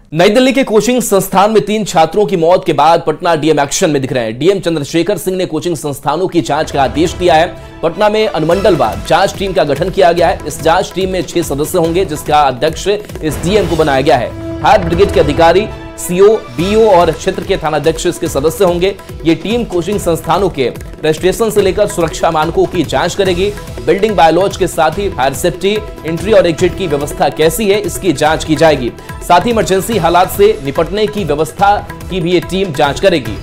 नई दिल्ली के कोचिंग संस्थान में 3 छात्रों की मौत के बाद पटना डीएम एक्शन में दिख रहे हैं। डीएम चंद्रशेखर सिंह ने कोचिंग संस्थानों की जांच का आदेश दिया है। पटना में अनुमंडलवार जांच टीम का गठन किया गया है। इस जांच टीम में 6 सदस्य होंगे, जिसका अध्यक्ष इस डीएम को बनाया गया है। फायर ब्रिगेड के अधिकारी, सीओ, बीओ और क्षेत्र के थानाध्यक्ष इसके सदस्य होंगे। ये टीम कोचिंग संस्थानों के रजिस्ट्रेशन से लेकर सुरक्षा मानकों की जांच करेगी। बिल्डिंग बायोलॉज के साथ ही फायर सेफ्टी, एंट्री और एग्जिट की व्यवस्था कैसी है, इसकी जांच की जाएगी। साथ ही इमरजेंसी हालात से निपटने की व्यवस्था की भी ये टीम जांच करेगी।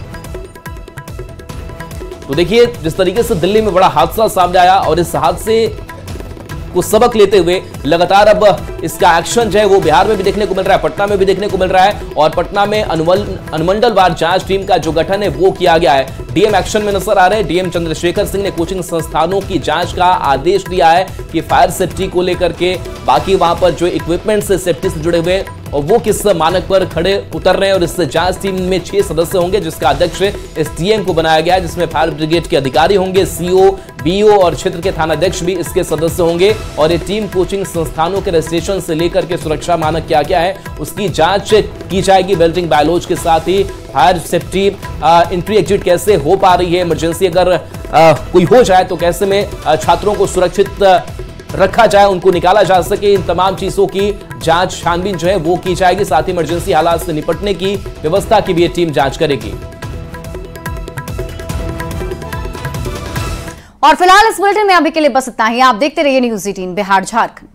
तो देखिए, जिस तरीके से दिल्ली में बड़ा हादसा सामने आया और इस हादसे को सबक लेते हुए लगातार अब इसका एक्शन जो है वो बिहार में भी देखने को मिल रहा है, पटना में भी देखने को मिल रहा है। और पटना में अनुमंडलवार जांच टीम का जो गठन है वो किया गया है। डीएम एक्शन में नजर आ रहे हैं। डीएम चंद्रशेखर सिंह ने कोचिंग संस्थानों की जांच का आदेश दिया है कि फायर सेफ्टी को लेकर के, बाकी वहां पर जो इक्विपमेंट से सेफ्टी से जुड़े हुए और वो किस मानक पर खड़े उतर रहे हैं। और इस जांच टीम में 6 सदस्य होंगे, जिसका अध्यक्ष इस डीएम को बनाया गया है, जिसमें फायर ब्रिगेड के अधिकारी होंगे, सीओ, बीओ और क्षेत्र के थानाध्यक्ष भी इसके सदस्य होंगे। और ये टीम कोचिंग संस्थानों के रजिस्ट्रेशन से लेकर के सुरक्षा मानक क्या क्या है उसकी जांच की जाएगी। बिल्डिंग बायोलॉज के साथ ही फायर सेफ्टी, एंट्री एग्जिट कैसे हो पा रही है, इमरजेंसी अगर कोई हो जाए तो कैसे में छात्रों को सुरक्षित रखा जाए, उनको निकाला जा सके, इन तमाम चीजों की जांच छानबीन जो है वो की जाएगी। साथ ही इमरजेंसी हालात से निपटने की व्यवस्था की भी ये टीम जांच करेगी। और फिलहाल इस बुलेटिन में अभी के लिए बस इतना ही। आप देखते रहिए न्यूज़ 18 बिहार झारखंड।